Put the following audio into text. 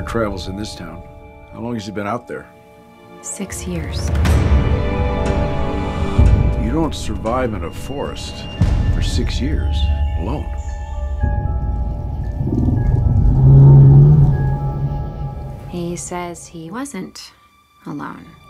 travels in this town. How long has he been out there? 6 years. You don't survive in a forest for 6 years alone. He says he wasn't alone.